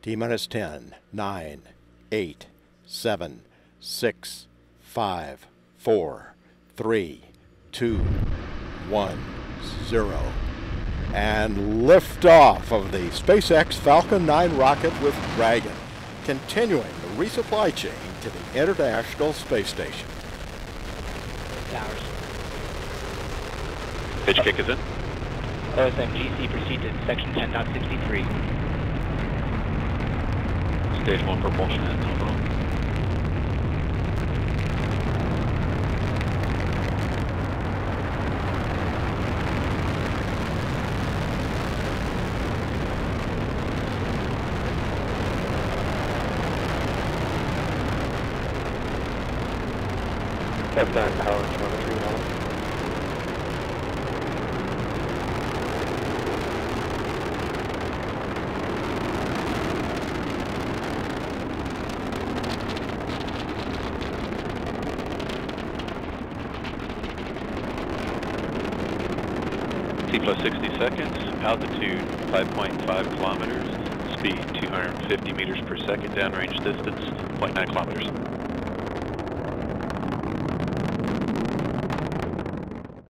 T-minus 10, 9, 8, 7, 6, 5, 4, 3, 2, 1, 0. And liftoff of the SpaceX Falcon 9 rocket with Dragon, continuing the resupply chain to the International Space Station. Towers. Pitch kick is in. OSMGC proceed to section 10.63. Stage 1 propulsion at nominal. F9 power telemetry on. T plus 60 seconds, altitude 5.5 kilometers, speed 250 meters per second, downrange distance 0.9 kilometers.